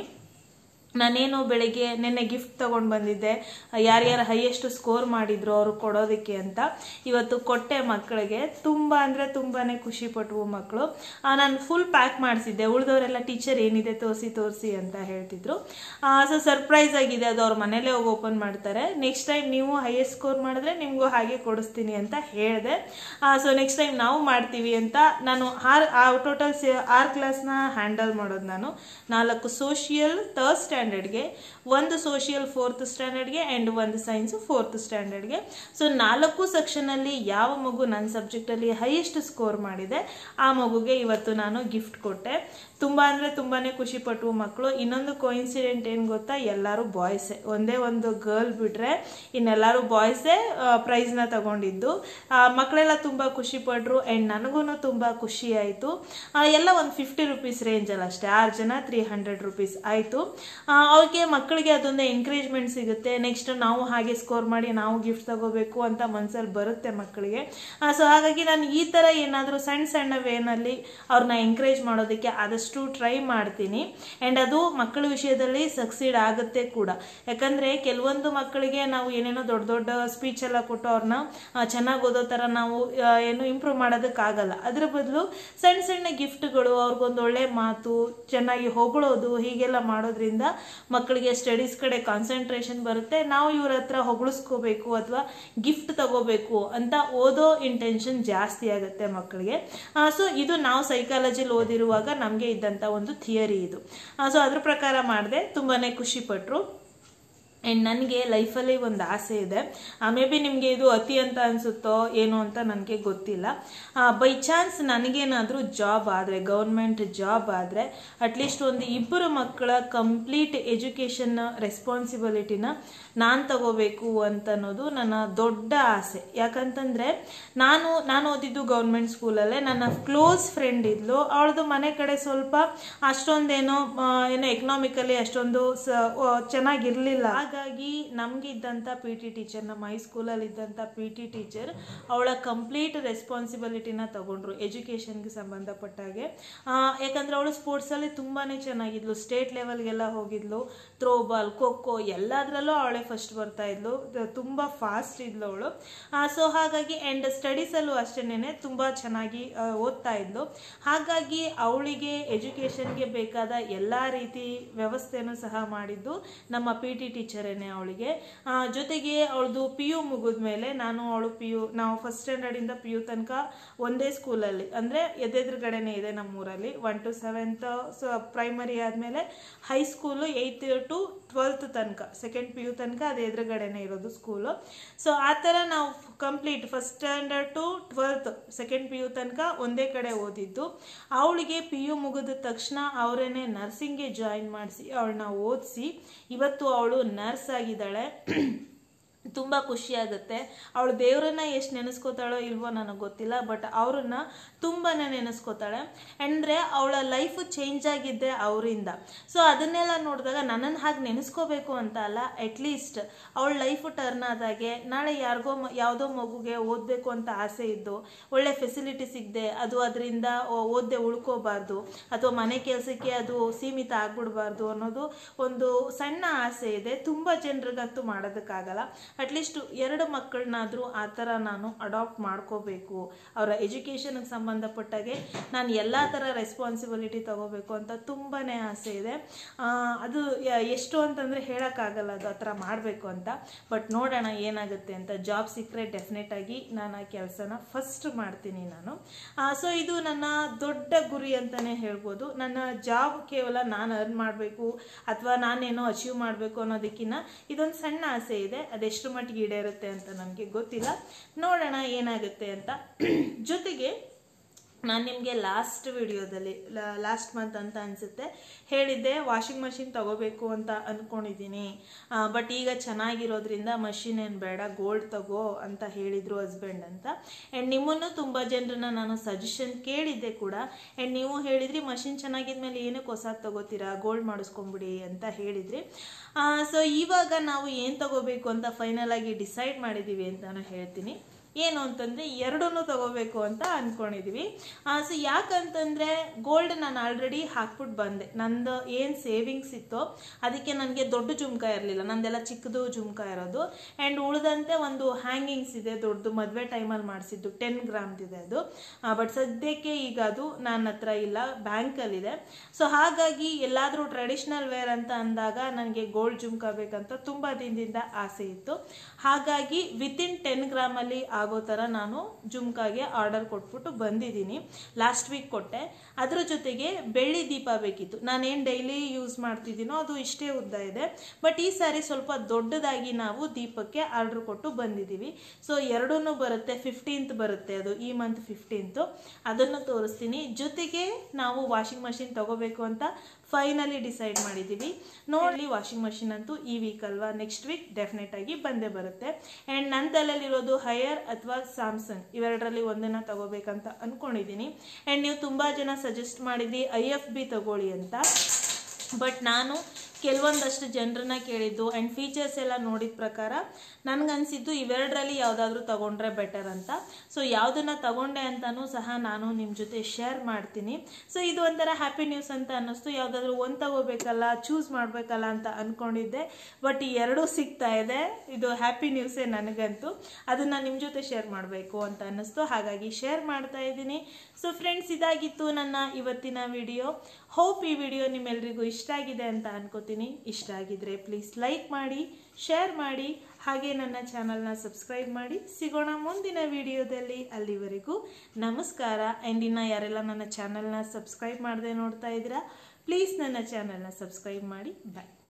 ನಾನೇನು ಬೆಳಗ್ಗೆ ನಿನ್ನೆ ಗಿಫ್ಟ್ ತೊಗೊಂಡು ಬಂದಿದ್ದೆ, ಯಾರ್ಯಾರು ಹೈಯೆಸ್ಟ್ ಸ್ಕೋರ್ ಮಾಡಿದ್ರು ಅವರು ಕೊಡೋದಕ್ಕೆ ಅಂತ. ಇವತ್ತು ಕೊಟ್ಟೆ ಮಕ್ಕಳಿಗೆ. ತುಂಬ ಅಂದರೆ ತುಂಬಾ ಖುಷಿ ಪಟ್ಟವು ಮಕ್ಕಳು. ನಾನು ಫುಲ್ ಪ್ಯಾಕ್ ಮಾಡಿಸಿದ್ದೆ. ಉಳಿದವರೆಲ್ಲ ಟೀಚರ್ ಏನಿದೆ ತೋರಿಸಿ ತೋರಿಸಿ ಅಂತ ಹೇಳ್ತಿದ್ರು. ಸೊ ಸರ್ಪ್ರೈಸ್ ಆಗಿದೆ ಅದು. ಅವ್ರ ಮನೇಲೇ ಹೋಗಿ ಓಪನ್ ಮಾಡ್ತಾರೆ. ನೆಕ್ಸ್ಟ್ ಟೈಮ್ ನೀವು ಹೈಯೆಸ್ಟ್ ಸ್ಕೋರ್ ಮಾಡಿದ್ರೆ ನಿಮಗೂ ಹಾಗೆ ಕೊಡಿಸ್ತೀನಿ ಅಂತ ಹೇಳಿದೆ. ಸೊ ನೆಕ್ಸ್ಟ್ ಟೈಮ್ ನಾವು ಮಾಡ್ತೀವಿ ಅಂತ. ನಾನು ಆರು ಟೋಟಲ್ ಆರು ಕ್ಲಾಸ್ನ ಹ್ಯಾಂಡಲ್ ಮಾಡೋದು ನಾನು. ನಾಲ್ಕು ಸೋಷಿಯಲ್ ಥರ್ಡ್ ಸ್ಟ್ಯಾಂಡರ್ಡ್ಗೆ, ಒಂದು ಸೋಷಿಯಲ್ ಫೋರ್ತ್ ಸ್ಟ್ಯಾಂಡರ್ಡ್ಗೆ ಆ್ಯಂಡ್ ಒಂದು ಸೈನ್ಸ್ ಫೋರ್ತ್ ಸ್ಟ್ಯಾಂಡರ್ಡ್ಗೆ. ಸೊ ನಾಲ್ಕು ಸೆಕ್ಷನಲ್ಲಿ ಯಾವ ಮಗು ನನ್ನ ಸಬ್ಜೆಕ್ಟಲ್ಲಿ ಹೈಯೆಸ್ಟ್ ಸ್ಕೋರ್ ಮಾಡಿದೆ ಆ ಮಗುಗೆ ಇವತ್ತು ನಾನು ಗಿಫ್ಟ್ ಕೊಟ್ಟೆ. ತುಂಬ ಅಂದರೆ ತುಂಬಾ ಖುಷಿ ಪಟ್ಟವು ಮಕ್ಕಳು. ಇನ್ನೊಂದು ಕೋಇನ್ಸಿಡೆಂಟ್ ಏನು ಗೊತ್ತಾ, ಎಲ್ಲರೂ ಬಾಯ್ಸೇ. ಒಂದೇ ಒಂದು ಗರ್ಲ್ ಬಿಟ್ಟರೆ ಇನ್ನೆಲ್ಲರೂ ಬಾಯ್ಸೇ ಪ್ರೈಸ್ನ ತಗೊಂಡಿದ್ದು. ಮಕ್ಕಳೆಲ್ಲ ತುಂಬ ಖುಷಿ ಪಟ್ಟರು. ಆ್ಯಂಡ್ ನನಗೂ ತುಂಬ ಖುಷಿ ಆಯಿತು. ಎಲ್ಲ ಒಂದು ಫಿಫ್ಟಿ ರುಪೀಸ್ ರೇಂಜಲ್ಲಿ ಅಷ್ಟೇ, ಆರು ಜನ ತ್ರೀ ಹಂಡ್ರೆಡ್ ರುಪೀಸ್ ಆಯಿತು. ಅವ್ರಿಗೆ ಮಕ್ಕಳಿಗೆ ಅದೊಂದು ಎಂಕರೇಜ್ಮೆಂಟ್ ಸಿಗುತ್ತೆ. ನೆಕ್ಸ್ಟ್ ನಾವು ಹಾಗೆ ಸ್ಕೋರ್ ಮಾಡಿ ನಾವು ಗಿಫ್ಟ್ ತಗೋಬೇಕು ಅಂತ ಮನಸ್ಸಲ್ಲಿ ಬರುತ್ತೆ ಮಕ್ಕಳಿಗೆ. ಸೊ ಹಾಗಾಗಿ ನಾನು ಈ ಥರ ಏನಾದರೂ ಸಣ್ಣ ಸಣ್ಣ ವೇನಲ್ಲಿ ಅವ್ರನ್ನ ಎಂಕರೇಜ್ ಮಾಡೋದಕ್ಕೆ ಆದಷ್ಟು ಟ್ರೈ ಮಾಡ್ತೀನಿ. ಆ್ಯಂಡ್ ಅದು ಮಕ್ಕಳ ವಿಷಯದಲ್ಲಿ ಸಕ್ಸೀಡ್ ಆಗುತ್ತೆ ಕೂಡ. ಯಾಕಂದರೆ ಕೆಲವೊಂದು ಮಕ್ಕಳಿಗೆ ನಾವು ಏನೇನೋ ದೊಡ್ಡ ದೊಡ್ಡ ಸ್ಪೀಚ್ ಎಲ್ಲ ಕೊಟ್ಟು ಅವ್ರನ್ನ ಚೆನ್ನಾಗಿ ಓದೋ ಥರ ನಾವು ಏನು ಇಂಪ್ರೂವ್ ಮಾಡೋದಕ್ಕಾಗಲ್ಲ. ಅದ್ರ ಬದಲು ಸಣ್ಣ ಸಣ್ಣ ಗಿಫ್ಟ್ಗಳು, ಅವ್ರಿಗೊಂದು ಒಳ್ಳೆ ಮಾತು, ಚೆನ್ನಾಗಿ ಹೊಗಳೋದು, ಹೀಗೆಲ್ಲ ಮಾಡೋದ್ರಿಂದ ಮಕ್ಕಳಿಗೆ ಸ್ಟಡೀಸ್ ಕಡೆ ಕಾನ್ಸಂಟ್ರೇಷನ್ ಬರುತ್ತೆ. ನಾವು ಇವ್ರ ಹತ್ರ ಹೊಗಳಿಸ್ಕೋಬೇಕು ಅಥವಾ ಗಿಫ್ಟ್ ತಗೋಬೇಕು ಅಂತ ಓದೋ ಇಂಟೆನ್ಷನ್ ಜಾಸ್ತಿ ಆಗುತ್ತೆ ಮಕ್ಕಳಿಗೆ. ಸೊ ಇದು ನಾವು ಸೈಕಾಲಜಿಲಿ ಓದಿರುವಾಗ ನಮಗೆ ಇದ್ದಂಥ ಒಂದು ಥಿಯರಿ ಇದು. ಸೊ ಅದ್ರ ಪ್ರಕಾರ ಮಾಡಿದೆ. ತುಂಬಾ ಖುಷಿ ಪಟ್ಟರು. ಆ್ಯಂಡ್ ನನಗೆ ಲೈಫಲ್ಲಿ ಒಂದು ಆಸೆ ಇದೆ. ಮೇ ಬಿ ನಿಮಗೆ ಇದು ಅತಿ ಅಂತ ಅನಿಸುತ್ತೋ ಏನೋ ಅಂತ ನನಗೆ ಗೊತ್ತಿಲ್ಲ. ಬೈ ಚಾನ್ಸ್ ನನಗೇನಾದರೂ ಜಾಬ್ ಆದರೆ, ಗೌರ್ಮೆಂಟ್ ಜಾಬ್ ಆದರೆ, ಅಟ್ಲೀಸ್ಟ್ ಒಂದು ಇಬ್ಬರು ಮಕ್ಕಳ ಕಂಪ್ಲೀಟ್ ಎಜುಕೇಷನ್ ರೆಸ್ಪಾನ್ಸಿಬಿಲಿಟಿನ ನಾನು ತಗೋಬೇಕು ಅಂತ ಅನ್ನೋದು ನನ್ನ ದೊಡ್ಡ ಆಸೆ. ಯಾಕಂತಂದರೆ ನಾನು ನಾನು ಓದಿದ್ದು ಗೌರ್ಮೆಂಟ್ ಸ್ಕೂಲಲ್ಲೇ. ನನ್ನ ಕ್ಲೋಸ್ ಫ್ರೆಂಡ್ ಇದ್ಲು, ಅವಳದು ಮನೆ ಕಡೆ ಸ್ವಲ್ಪ ಅಷ್ಟೊಂದೇನೋ ಏನೋ ಎಕನಾಮಿಕಲಿ ಅಷ್ಟೊಂದು ಸ ಚೆನ್ನಾಗಿರಲಿಲ್ಲ. ಹಾಗಾಗಿ ನಮಗಿದ್ದಂಥ ಪಿ ಟಿ ಟೀಚರ್, ನಮ್ಮ ಹೈಸ್ಕೂಲಲ್ಲಿ ಇದ್ದಂಥ ಪಿ ಟಿ ಟೀಚರ್ ಅವಳ ಕಂಪ್ಲೀಟ್ ರೆಸ್ಪಾನ್ಸಿಬಿಲಿಟಿನ ತಗೊಂಡ್ರು ಎಜುಕೇಷನ್ಗೆ ಸಂಬಂಧಪಟ್ಟಾಗೆ. ಯಾಕಂದರೆ ಅವಳು ಸ್ಪೋರ್ಟ್ಸಲ್ಲಿ ತುಂಬಾ ಚೆನ್ನಾಗಿದ್ಲು. ಸ್ಟೇಟ್ ಲೆವೆಲ್ಗೆಲ್ಲ ಹೋಗಿದ್ಲು. ಥ್ರೋಬಾಲ್, ಖೋಖೋ ಎಲ್ಲದರಲ್ಲೂ ಅವಳೇ ಫಸ್ಟ್ ಬರ್ತಾ ಇದ್ಲು. ತುಂಬ ಫಾಸ್ಟ್ ಇದ್ಲು ಅವಳು. ಸೊ ಹಾಗಾಗಿ ಆ್ಯಂಡ್ ಸ್ಟಡೀಸಲ್ಲೂ ಅಷ್ಟೇನೆ ತುಂಬ ಚೆನ್ನಾಗಿ ಓದ್ತಾ ಇದ್ಲು. ಹಾಗಾಗಿ ಅವಳಿಗೆ ಎಜುಕೇಷನ್ಗೆ ಬೇಕಾದ ಎಲ್ಲ ರೀತಿ ವ್ಯವಸ್ಥೆನೂ ಸಹ ಮಾಡಿದ್ದು ನಮ್ಮ ಪಿ ಟಿ ಟೀಚರ್ ಬೇರೆನೆ ಅವಳಿಗೆ. ಜೊತೆಗೆ ಅವಳದು ಪಿ ಯು ಮುಗಿದ್ಮೇಲೆ ನಾನು ಅವಳು ಪಿ ಯು ನಾವು ಫಸ್ಟ್ ಸ್ಟ್ಯಾಂಡರ್ಡಿಂದ ಪಿ ಯು ತನಕ ಒಂದೇ ಸ್ಕೂಲಲ್ಲಿ, ಅಂದರೆ ಎದೆದುರುಗಡೆನೇ ಇದೆ ನಮ್ಮೂರಲ್ಲಿ. One to seventh so primary ಆದಮೇಲೆ ಹೈಸ್ಕೂಲು ಏಯ್ತ್ ಟು ಟ್ವೆಲ್ತ್ ತನಕ, ಸೆಕೆಂಡ್ ಪಿ ಯು ತನಕ ಅದು ಎದುರುಗಡೆನೇ ಇರೋದು ಸ್ಕೂಲು. ಸೊ ಆ ಥರ ನಾವು complete first standard to twelfth second P U ತನಕ ಒಂದೇ ಕಡೆ ಓದಿದ್ದು. ಅವಳಿಗೆ ಪಿ ಯು ಮುಗಿದ ತಕ್ಷಣ ಅವರೇನೆ ನರ್ಸಿಂಗ್ಗೆ ಜಾಯಿನ್ ಮಾಡಿಸಿ ಅವಳನ್ನ ಓದಿಸಿ ಇವತ್ತು ಅವಳು ನರ್ಸ್ ಆಗಿದ್ದಾಳೆ. ತುಂಬ ಖುಷಿಯಾಗುತ್ತೆ. ಅವಳು ದೇವರನ್ನ ಎಷ್ಟು ನೆನೆಸ್ಕೋತಾಳೋ ಇಲ್ವೋ ನನಗೆ ಗೊತ್ತಿಲ್ಲ, ಬಟ್ ಅವ್ರನ್ನ ತುಂಬಾ ನೆನೆಸ್ಕೋತಾಳೆ. ಅಂದರೆ ಅವಳ ಲೈಫು ಚೇಂಜ್ ಆಗಿದ್ದೆ ಅವರಿಂದ. ಸೊ ಅದನ್ನೆಲ್ಲ ನೋಡಿದಾಗ ನನ್ನನ್ನು ಹಾಗೆ ನೆನೆಸ್ಕೋಬೇಕು ಅಂತ ಅಲ್ಲ, ಅಟ್ಲೀಸ್ಟ್ ಅವಳ ಲೈಫು ಟರ್ನ್ ಆದಾಗೆ ನಾಳೆ ಯಾರಿಗೋ ಯಾವುದೋ ಮಗುಗೆ ಓದಬೇಕು ಅಂತ ಆಸೆ ಇದ್ದು ಒಳ್ಳೆ ಫೆಸಿಲಿಟಿ ಸಿಗದೆ ಅದು ಅದರಿಂದ ಓದದೆ ಉಳ್ಕೋಬಾರ್ದು ಅಥವಾ ಮನೆ ಕೆಲಸಕ್ಕೆ ಅದು ಸೀಮಿತ ಆಗ್ಬಿಡ್ಬಾರ್ದು ಅನ್ನೋದು ಒಂದು ಸಣ್ಣ ಆಸೆ ಇದೆ. ತುಂಬ ಜನರಿಗಂತೂ ಮಾಡೋದಕ್ಕಾಗಲ್ಲ. ಅಟ್ಲೀಸ್ಟ್ ಎರಡು ಮಕ್ಕಳನ್ನಾದರೂ ಆ ಥರ ನಾನು ಅಡಾಪ್ಟ್ ಮಾಡ್ಕೋಬೇಕು, ಅವರ ಎಜುಕೇಷನ್ಗೆ ಸಂಬಂಧಪಟ್ಟಾಗೆ ನಾನು ಎಲ್ಲ ಥರ ರೆಸ್ಪಾನ್ಸಿಬಿಲಿಟಿ ತಗೋಬೇಕು ಅಂತ ತುಂಬಾ ಆಸೆ ಇದೆ. ಅದು ಎಷ್ಟು ಅಂತಂದರೆ ಹೇಳೋಕ್ಕಾಗಲ್ಲ ಅದು ಆ ಥರ ಮಾಡಬೇಕು ಅಂತ. ಬಟ್ ನೋಡೋಣ ಏನಾಗುತ್ತೆ ಅಂತ. ಜಾಬ್ ಸಿಕ್ಕರೆ ಡೆಫಿನೆಟಾಗಿ ನಾನು ಆ ಕೆಲಸನ ಫಸ್ಟ್ ಮಾಡ್ತೀನಿ ನಾನು. ಸೊ ಇದು ನನ್ನ ದೊಡ್ಡ ಗುರಿ ಅಂತಲೇ ಹೇಳ್ಬೋದು. ನನ್ನ ಜಾಬ್ ಕೇವಲ ನಾನು ಅರ್ನ್ ಮಾಡಬೇಕು ಅಥವಾ ನಾನೇನೋ ಅಚೀವ್ ಮಾಡಬೇಕು ಅನ್ನೋದಕ್ಕಿಂತ ಇದೊಂದು ಸಣ್ಣ ಆಸೆ ಇದೆ. ಅದೆಷ್ಟು ಮಟ್ಟಿಗೆ ಈಡೇರುತ್ತೆ ಅಂತ ನನಗೆ ಗೊತ್ತಿಲ್ಲ, ನೋಡೋಣ ಏನಾಗುತ್ತೆ ಅಂತ. ಜೊತೆಗೆ ನಾನು ನಿಮಗೆ ಲಾಸ್ಟ್ ವಿಡಿಯೋದಲ್ಲಿ ಲಾಸ್ಟ್ ಮಂತ್ ಅಂತ ಅನಿಸುತ್ತೆ ಹೇಳಿದ್ದೆ ವಾಷಿಂಗ್ ಮಷಿನ್ ತಗೋಬೇಕು ಅಂತ ಅಂದ್ಕೊಂಡಿದ್ದೀನಿ, ಬಟ್ ಈಗ ಚೆನ್ನಾಗಿರೋದ್ರಿಂದ ಮಷಿನ್ ಏನು ಬೇಡ ಗೋಲ್ಡ್ ತಗೋ ಅಂತ ಹೇಳಿದರು ಹಸ್ಬೆಂಡ್ ಅಂತ. ಆ್ಯಂಡ್ ನಿಮ್ಮನ್ನು ತುಂಬ ಜನರನ್ನ ನಾನು ಸಜೆಷನ್ ಕೇಳಿದ್ದೆ ಕೂಡ. ಆ್ಯಂಡ್ ನೀವು ಹೇಳಿದ್ರಿ ಮಷಿನ್ ಚೆನ್ನಾಗಿದ್ಮೇಲೆ ಏನಕ್ಕೆ ಹೊಸದು ತಗೋತೀರಾ, ಗೋಲ್ಡ್ ಮಾಡಿಸ್ಕೊಂಬಿಡಿ ಅಂತ ಹೇಳಿದ್ರಿ. ಸೊ ಇವಾಗ ನಾವು ಏನು ತಗೋಬೇಕು ಅಂತ ಫೈನಲ್ ಆಗಿ ಡಿಸೈಡ್ ಮಾಡಿದ್ದೀವಿ ಅಂತಲೂ ಹೇಳ್ತೀನಿ. ಏನು ಅಂತಂದರೆ ಎರಡನ್ನೂ ತಗೋಬೇಕು ಅಂತ ಅಂದ್ಕೊಂಡಿದ್ವಿ. ಸೊ ಯಾಕಂತಂದರೆ ಗೋಲ್ಡ್ ನಾನು ಆಲ್ರೆಡಿ ಹಾಕ್ಬಿಟ್ಟು ಬಂದೆ. ನಂದು ಏನು ಸೇವಿಂಗ್ಸ್ ಇತ್ತೋ ಅದಕ್ಕೆ ನನಗೆ ದೊಡ್ಡ ಜುಮ್ಕ ಇರಲಿಲ್ಲ, ನಂದೆಲ್ಲ ಚಿಕ್ಕದು ಜುಮ್ಕ ಇರೋದು. ಆ್ಯಂಡ್ ಉಳಿದಂತೆ ಒಂದು ಹ್ಯಾಂಗಿಂಗ್ಸ್ ಇದೆ ದೊಡ್ಡದು, ಮದುವೆ ಟೈಮಲ್ಲಿ ಮಾಡಿಸಿದ್ದು ಟೆನ್ ಗ್ರಾಮ್ದಿದೆ ಅದು. ಬಟ್ ಸದ್ಯಕ್ಕೆ ಈಗ ಅದು ನನ್ನ ಹತ್ರ ಇಲ್ಲ, ಬ್ಯಾಂಕಲ್ಲಿದೆ. ಸೊ ಹಾಗಾಗಿ ಎಲ್ಲಾದರೂ ಟ್ರೆಡಿಷ್ನಲ್ ವೇರ್ ಅಂತ ಅಂದಾಗ ನನಗೆ ಗೋಲ್ಡ್ ಜುಮ್ಕ ಬೇಕಂತ ತುಂಬ ದಿನದಿಂದ ಆಸೆ ಇತ್ತು. ಹಾಗಾಗಿ ವಿತಿನ್ ಟೆನ್ ಗ್ರಾಮಲ್ಲಿ ಆಗೋ ಥರ ನಾನು ಜುಮ್ಕಾಗೆ ಆರ್ಡರ್ ಕೊಟ್ಬಿಟ್ಟು ಬಂದಿದ್ದೀನಿ. ಲಾಸ್ಟ್ ವೀಕ್ ಕೊಟ್ಟೆ. ಅದ್ರ ಜೊತೆಗೆ ಬೆಳ್ಳಿ ದೀಪ ಬೇಕಿತ್ತು. ನಾನೇನು ಡೈಲಿ ಯೂಸ್ ಮಾಡ್ತಿದ್ದೀನೋ ಅದು ಇಷ್ಟೇ ಉದ್ದ ಇದೆ, ಬಟ್ ಈ ಸಾರಿ ಸ್ವಲ್ಪ ದೊಡ್ಡದಾಗಿ ನಾವು ದೀಪಕ್ಕೆ ಆರ್ಡರ್ ಕೊಟ್ಟು ಬಂದಿದ್ದೀವಿ. ಸೊ ಎರಡೂ ಬರುತ್ತೆ, ಫಿಫ್ಟೀನ್ತ್ ಬರುತ್ತೆ ಅದು, ಈ ಮಂತ್ ಫಿಫ್ಟೀನ್ತು. ಅದನ್ನು ತೋರಿಸ್ತೀನಿ. ಜೊತೆಗೆ ನಾವು ವಾಷಿಂಗ್ ಮಷಿನ್ ತಗೋಬೇಕು ಅಂತ ಫೈನಲಿ ಡಿಸೈಡ್ ಮಾಡಿದ್ದೀವಿ. ನೋಡಿ ವಾಷಿಂಗ್ ಮಷಿನ್ ಅಂತೂ ಈ ವೀಕ್ ಅಲ್ವಾ, ನೆಕ್ಸ್ಟ್ ವೀಕ್ ಡೆಫಿನೆಟ್ ಆಗಿ ಬಂದೇ ಬರುತ್ತೆ. ಆ್ಯಂಡ್ ನನ್ನ ತಲೆಯಲ್ಲಿರೋದು ಹೈಯರ್ ಅಥವಾ ಸ್ಯಾಮ್ಸಂಗ್ ಇವೆರಡರಲ್ಲಿ ಒಂದನ್ನು ತಗೋಬೇಕಂತ ಅಂದ್ಕೊಂಡಿದ್ದೀನಿ. ಆ್ಯಂಡ್ ನೀವು ತುಂಬ ಜನ ಸಜೆಸ್ಟ್ ಮಾಡಿದ್ರಿ ಐ ಎಫ್ ಬಿ ತಗೊಳ್ಳಿ ಅಂತ. ಬಟ್ ನಾನು ಕೆಲವೊಂದಷ್ಟು ಜನರನ್ನ ಕೇಳಿದ್ದು ಆ್ಯಂಡ್ ಫೀಚರ್ಸ್ ಎಲ್ಲ ನೋಡಿದ ಪ್ರಕಾರ ನನಗನ್ಸಿದ್ದು ಇವೆರಡರಲ್ಲಿ ಯಾವುದಾದ್ರೂ ತಗೊಂಡ್ರೆ ಬೆಟರ್ ಅಂತ. ಸೊ ಯಾವುದನ್ನು ತಗೊಂಡೆ ಅಂತಲೂ ಸಹ ನಾನು ನಿಮ್ಮ ಜೊತೆ ಶೇರ್ ಮಾಡ್ತೀನಿ. ಸೊ ಇದು ಒಂಥರ ಹ್ಯಾಪಿ ನ್ಯೂಸ್ ಅಂತ ಅನ್ನಿಸ್ತು. ಯಾವುದಾದ್ರೂ ಒಂದು ತಗೋಬೇಕಲ್ಲ, ಚೂಸ್ ಮಾಡಬೇಕಲ್ಲ ಅಂತ ಅಂದ್ಕೊಂಡಿದ್ದೆ. ಬಟ್ ಈ ಎರಡೂ ಸಿಗ್ತಾ ಇದೆ, ಇದು ಹ್ಯಾಪಿ ನ್ಯೂಸೇ ನನಗಂತೂ. ಅದನ್ನು ನಿಮ್ಮ ಜೊತೆ ಶೇರ್ ಮಾಡಬೇಕು ಅಂತ ಅನ್ನಿಸ್ತು, ಹಾಗಾಗಿ ಶೇರ್ ಮಾಡ್ತಾ ಇದ್ದೀನಿ. ಸೊ ಫ್ರೆಂಡ್ಸ್, ಇದಾಗಿತ್ತು ನನ್ನ ಇವತ್ತಿನ ವಿಡಿಯೋ. ಹೋಪ್ ಈ ವಿಡಿಯೋ ನಿಮ್ಮೆಲ್ಲರಿಗೂ ಇಷ್ಟ ಆಗಿದೆ ಅಂತ ಅನ್ಕೋತೀನಿ. ಇಷ್ಟ ಆಗಿದ್ರೆ ಪ್ಲೀಸ್ ಲೈಕ್ ಮಾಡಿ, ಶೇರ್ ಮಾಡಿ, ಹಾಗೆ ನನ್ನ ಚಾನಲ್ನ ಸಬ್ಸ್ಕ್ರೈಬ್ ಮಾಡಿ. ಸಿಗೋಣ ಮುಂದಿನ ವಿಡಿಯೋದಲ್ಲಿ. ಅಲ್ಲಿವರೆಗೂ ನಮಸ್ಕಾರ. ಆ್ಯಂಡ್ ಇನ್ನು ಯಾರೆಲ್ಲ ನನ್ನ ಚಾನಲ್ನ ಸಬ್ಸ್ಕ್ರೈಬ್ ಮಾಡದೆ ನೋಡ್ತಾ ಇದ್ದೀರಾ, ಪ್ಲೀಸ್ ನನ್ನ ಚಾನಲ್ನ ಸಬ್ಸ್ಕ್ರೈಬ್ ಮಾಡಿ. ಬಾಯ್.